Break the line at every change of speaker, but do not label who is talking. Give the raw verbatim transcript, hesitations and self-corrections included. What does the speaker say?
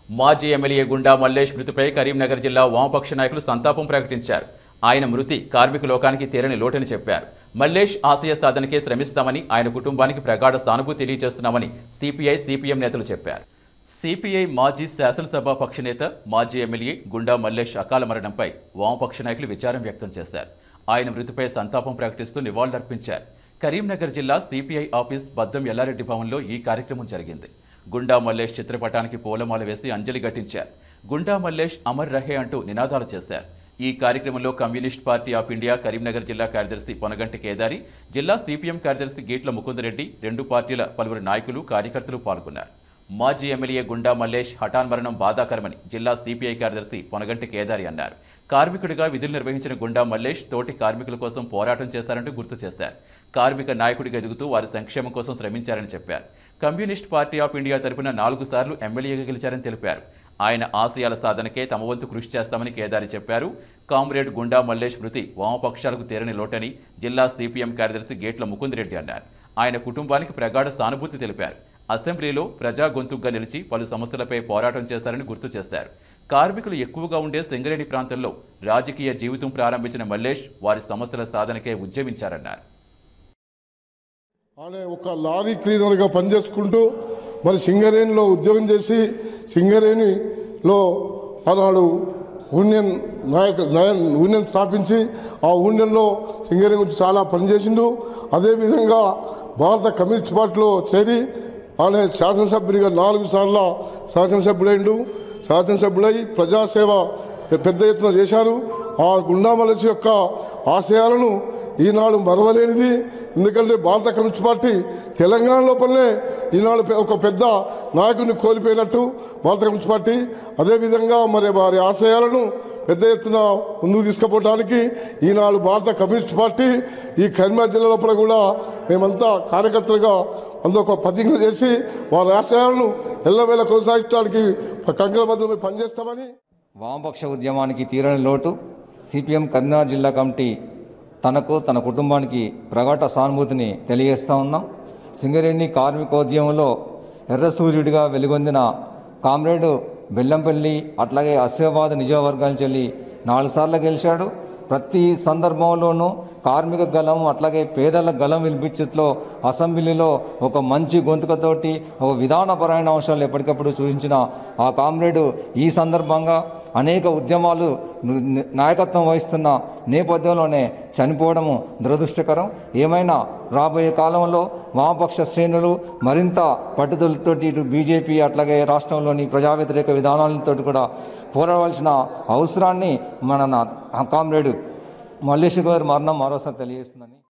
మాజీ ఎమ్మెల్యే గుండా మల్లేష్ మృతిపై కరీంనగర్ జిల్లా వామపక్ష నాయకులు సంతాపం ప్రకటించారు. ఆయన మృతి కార్మిక లోకానికి తీరని లోటని చెప్పారు. మల్లేష్ ఆశయ సాధనకే శ్రమిస్తామని, ఆయన కుటుంబానికి ప్రగాఢ సానుభూతి తెలియజేస్తున్నామని సిపిఐ, సిపిఎం నేతలు చెప్పారు. సిపిఐ మాజీ శాసనసభ పక్షనేత, మాజీ ఎమ్మెల్యే గుండా మల్లేష్ అకాల మరణంపై వామపక్ష నాయకులు విచారం వ్యక్తం చేశారు. ఆయన మృతిపై సంతాపం ప్రకటిస్తూ నివాళులర్పించారు. కరీంనగర్ జిల్లా సిపిఐ ఆఫీస్ బద్దం ఎల్లారెడ్డి భవన్లో ఈ కార్యక్రమం జరిగింది. గుండా మల్లేష్ చిత్రపటానికి పూలమాల వేసి అంజలి ఘటించారు. గుండా మల్లేష్ అమర్ రహే అంటూ నినాదాలు చేశారు. ఈ కార్యక్రమంలో Communist Party of India Karimnagar జిల్లా కార్యదర్శి పొనగంటి కేదారి, జిల్లా సిపిఎం కార్యదర్శి గీట్ల ముకుందరెడ్డి, రెండు పార్టీల పలువురు నాయకులు, కార్యకర్తలు పాల్గొన్నారు. మాజీ ఎమ్మెల్యే గుండా మల్లేష్ హఠాన్ మరణం బాధాకరమని జిల్లా సిపిఐ కార్యదర్శి పొనగంటి కేదారి అన్నారు. కార్మికుడిగా విధులు నిర్వహించిన గుండా మల్లేష్ తోటి కార్మికుల కోసం పోరాటం చేశారంటూ గుర్తు చేశారు. కార్మిక నాయకుడిగా ఎదుగుతూ వారి సంక్షేమం కోసం శ్రమించారని చెప్పారు. కమ్యూనిస్ట్ పార్టీ ఆఫ్ ఇండియా తరపున నాలుగు సార్లు ఎమ్మెల్యేగా గెలిచారని తెలిపారు. ఆయన ఆశయాల సాధనకే తమ వంతు కృషి చేస్తామని కేదారి చెప్పారు. కామ్రేడ్ గుండా మల్లేష్ మృతి వామపక్షాలకు తీరని లోటని జిల్లా సిపిఎం కార్యదర్శి గేట్ల ముకుందరెడ్డి అన్నారు. ఆయన కుటుంబానికి ప్రగాఢ సానుభూతి తెలిపారు. అసెంబ్లీలో ప్రజా గొంతుగ్గా నిలిచి పలు సమస్యలపై పోరాటం చేశారని గుర్తు చేశారు. కార్మికులు ఎక్కువగా ఉండే సింగరేణి ప్రాంతంలో రాజకీయ జీవితం ప్రారంభించిన మల్లేష్ వారి సమస్యల సాధనకే ఉద్యమించారన్నారు.
ఆయన ఒక లారీ క్లీనర్గా పనిచేసుకుంటూ మరి సింగరేణిలో ఉద్యోగం చేసి సింగరేణిలో ఆనాడు యూనియన్ నాయక యూనియన్ స్థాపించి ఆ యూనియన్లో సింగరేణి గురించి చాలా పనిచేసిండు. అదేవిధంగా భారత కమ్యూనిస్ట్ పార్టీలో చేరి ఆయన శాసనసభ్యునిగా నాలుగు సార్ల శాసనసభ్యుడైండు. శాసనసభ్యుడై ప్రజాసేవ పెద్ద ఎత్తున చేశారు. ఆ గుండా మల్లేష్ యొక్క ఆశయాలను ఈనాడు మరవలేనిది. ఎందుకంటే భారత కమ్యూనిస్ట్ పార్టీ తెలంగాణ లోపలనే ఈనాడు ఒక పెద్ద నాయకుడిని కోల్పోయినట్టు భారత కమ్యూనిస్ట్ పార్టీ. అదేవిధంగా మరి వారి ఆశయాలను పెద్ద ఎత్తున ముందుకు తీసుకుపోవడానికి ఈనాడు భారత కమ్యూనిస్ట్ పార్టీ ఈ కరీంనగర్ జిల్లా లోపల కూడా మేమంతా కార్యకర్తలుగా అందులో ఒక ప్రతిజ్ఞ చేసి వారి ఆశయాలను ఎల్లవేళ కొనసాగించడానికి కంకణబద్ధమై పనిచేస్తామని.
వామపక్ష ఉద్యమానికి తీరని లోటు సిపిఎం కరీంనగర్ జిల్లా కమిటీ తనకు, తన కుటుంబానికి ప్రగాఢ సానుభూతిని తెలియజేస్తూ ఉన్నాం. సింగరేణి కార్మికోద్యమంలో ఎర్రసూర్యుడిగా వెలుగొందిన కామ్రేడు బెల్లంపల్లి, అట్లాగే ఆసిఫాబాద్ నియోజకవర్గాల నుంచి వెళ్ళి నాలుగు సార్లు గెలిచాడు. ప్రతి సందర్భంలోనూ కార్మిక గలం, అట్లాగే పేదల గలం వినిపించట్లో అసెంబ్లీలో ఒక మంచి గొంతుకతోటి ఒక విధానపరమైన అంశాలు ఎప్పటికప్పుడు సూచించిన ఆ కామ్రేడు ఈ సందర్భంగా అనేక ఉద్యమాలు నాయకత్వం వహిస్తున్న నేపథ్యంలోనే చనిపోవడము దురదృష్టకరం. ఏమైనా రాబోయే కాలంలో వామపక్ష శ్రేణులు మరింత పట్టుదలతోటి ఇటు బీజేపీ అట్లాగే రాష్ట్రంలోని ప్రజా వ్యతిరేక విధానాలతో కూడా పోరాడాల్సిన అవసరాన్ని మన కామ్రేడు మల్లేష్ గారి మరణం మరోసారి తెలియజేస్తుందని